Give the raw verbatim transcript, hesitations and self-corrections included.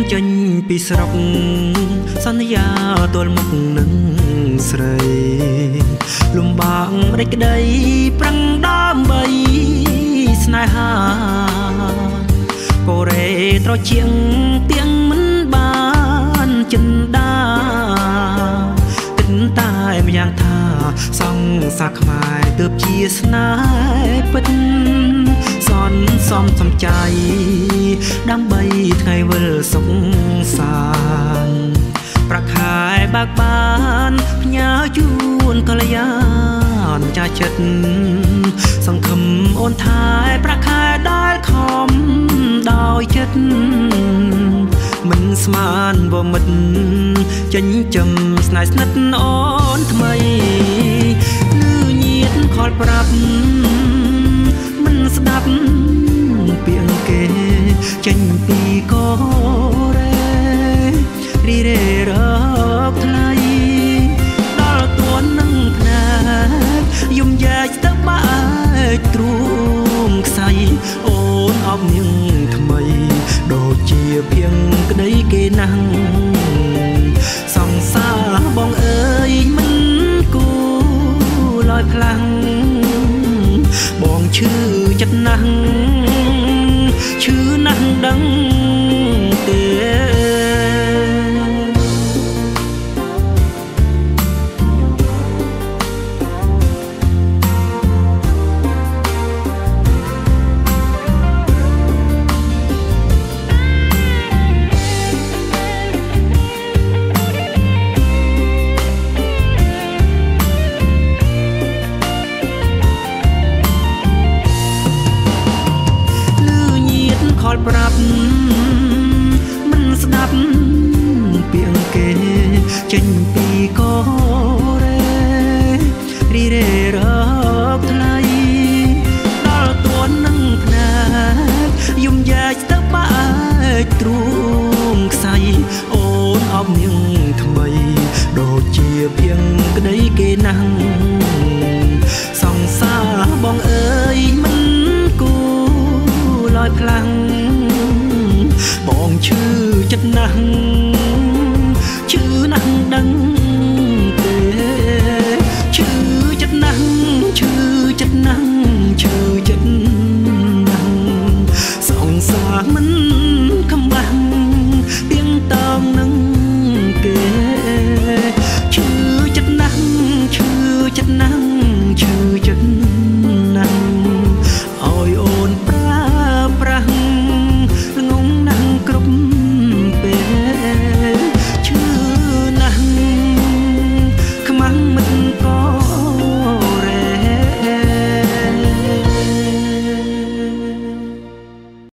ចេញពីស្រុកសន្យាទល់មុខនឹងស្រីលំបាករេចក្តីប្រឹងដើម្បីស្នេហាកូរ៉េត្រជាងទៀងមិនបានចិនដាគិតតែម្យ៉ាងថាសង្សារខ្មែរទើបជាស្នេហ៍ពិតសន់សំសំចៃដើម្បីថ្ងៃវិលសុខសាន្តប្រខែបាក់បានផ្ញើជូនកល្យានចាស់ចិត្តសង្ឃឹមអូនថែប្រខែដែលខំដោយចិត្តមិនស្មានវមិតចិញ្ចឹមស្នេហ៍ស្និទ្ធអូនថ្មីលឺញៀនខលប្រាប់មិនស្ដាប់ពាក្យគេចេញពីកូរ៉េរីរេរកថ្លៃដល់ទួននឹងភ្នែកយំយ៉ាច់ទៅបាច់ទ្រូងខ្សៃអូនអបនាងថ្មីដូចជាភៀងក្តីគេណាំងសង្សារបងអើយមិនគូលយខ្លាំងបងឈឺចិត្តណាស់ឈឺណាស់ដឹងទេខលប្រាប់មិនស្ដាប់ពាក្យគេចេញពីកូរ៉េរីរេរកថ្លៃដល់ទួននឹងភ្នែកយំយ៉ាច់ទៅបាច់ទ្រូងខ្សៃអូនអបនាងថ្មីដូចជាភៀងក្តីគេណាំងសង្សារបងអើយមិនគូលយខ្លាំងបងឈឺចិត្តណាស់ឈឺណាស់ដឹងទេឈឺចិត្តណាស់ឈឺចិត្តណាស់ឈឺចិត្តណាស់សង្សារមិនខំបាំងទៀងតងនឹងគេឈឺចិត្តណាស់ឈឺចិត្តណាស់